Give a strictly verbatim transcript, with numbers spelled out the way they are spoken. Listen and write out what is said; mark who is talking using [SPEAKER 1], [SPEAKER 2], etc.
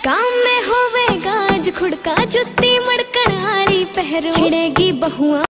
[SPEAKER 1] काम में होवे गाज खुड़का जुत्ती मड़कण आली पहरो छिड़ेगी बहुआ।